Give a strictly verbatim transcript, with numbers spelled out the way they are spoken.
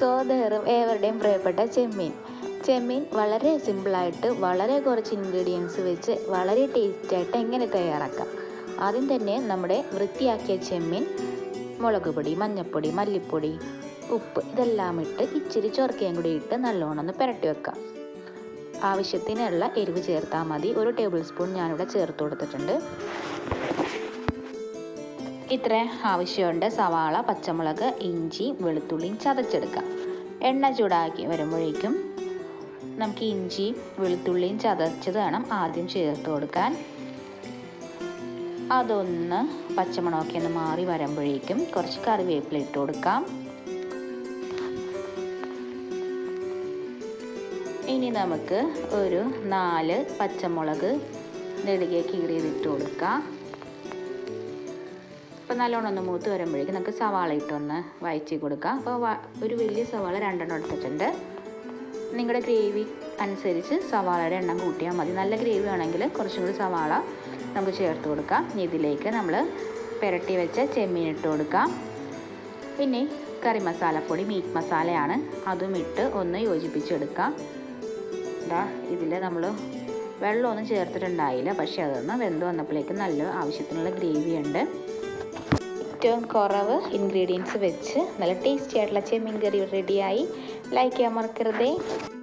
സ്വാദേറും ഏവരുടെയും പ്രിയപ്പെട്ട ചെമ്മീൻ. ചെമ്മീൻ വളരെ സിമ്പിളായിട്ട് വളരെ കുറച്ച് ഇൻഗ്രീഡിയൻസ് വെച്ച് വളരെ ടേസ്റ്റായിട്ട് എങ്ങനെ തയ്യാറാക്കാം. ആദ്യം തന്നെ നമ്മുടെ വൃത്തിയാക്കിയ ചെമ്മീൻ മുളക് പൊടി, മഞ്ഞൾപ്പൊടി, മല്ലിപ്പൊടി, ഉപ്പ് ഇതെല്ലാം ഇട്ട് ഇച്ചിരി ചൊറുക്കയും കൂടി ഇട്ട് നല്ലോണം ഒന്ന് പുരട്ടി വെക്കാം. ആവശ്യത്തിനുള്ള എരിവ് ചേർത്താൽ മതി. ഒരു ടേബിൾ സ്പൂൺ ഞാനിവിടെ ചേർത്ത് കൊടുത്തിട്ടുണ്ട്. ഇത്ര ആവശ്യമുണ്ട്. സവാള, പച്ചമുളക്, ഇഞ്ചി, വെളുത്തുള്ളിയും ചതച്ചെടുക്കാം. എണ്ണ ചൂടാക്കി വരുമ്പോഴേക്കും നമുക്ക് ഇഞ്ചി വെളുത്തുള്ളിയും ചതച്ചത് വേണം ആദ്യം ചേർത്ത് കൊടുക്കാൻ. അതൊന്ന് പച്ചമണമൊക്കെ ഒന്ന് മാറി വരുമ്പോഴേക്കും കുറച്ച് കറിവേപ്പില ഇട്ട് കൊടുക്കാം. ഇനി നമുക്ക് ഒരു നാല് പച്ചമുളക് നെടുകെ കീറിയതിട്ട് കൊടുക്കാം. അപ്പോൾ നല്ലോണം ഒന്ന് മൂത്ത് വരുമ്പോഴേക്കും നമുക്ക് സവാള ഇട്ടൊന്ന് വഴറ്റി കൊടുക്കാം. അപ്പോൾ ഒരു വലിയ സവാള രണ്ടെണ്ണം എടുത്തിട്ടുണ്ട്. നിങ്ങളുടെ ഗ്രേവി അനുസരിച്ച് സവാളയുടെ എണ്ണം കൂട്ടിയാൽ മതി. നല്ല ഗ്രേവി ആണെങ്കിൽ കുറച്ചും കൂടി സവാള നമുക്ക് ചേർത്ത് കൊടുക്കാം. ഇനി ഇതിലേക്ക് നമ്മൾ പുരട്ടി വെച്ച ചെമ്മീൻ ഇട്ട് കൊടുക്കാം. പിന്നെ കറി മസാലപ്പൊടി, മീറ്റ് മസാലയാണ്, അതും ഇട്ട് ഒന്ന് യോജിപ്പിച്ചെടുക്കാം. ഇതാ ഇതിൽ നമ്മൾ വെള്ളമൊന്നും ചേർത്തിട്ടുണ്ടായില്ല, പക്ഷേ അതൊന്ന് വെന്ത് വന്നപ്പോഴേക്കും നല്ല ആവശ്യത്തിനുള്ള ഗ്രേവി ഉണ്ട്. ഏറ്റവും കുറവ് ഇൻഗ്രീഡിയൻസ് വെച്ച് നല്ല ടേസ്റ്റി ആയിട്ടുള്ള ചെമ്മീൻ കറി റെഡിയായി. ലൈക്ക് ചെയ്യാൻ മറക്കരുതേ.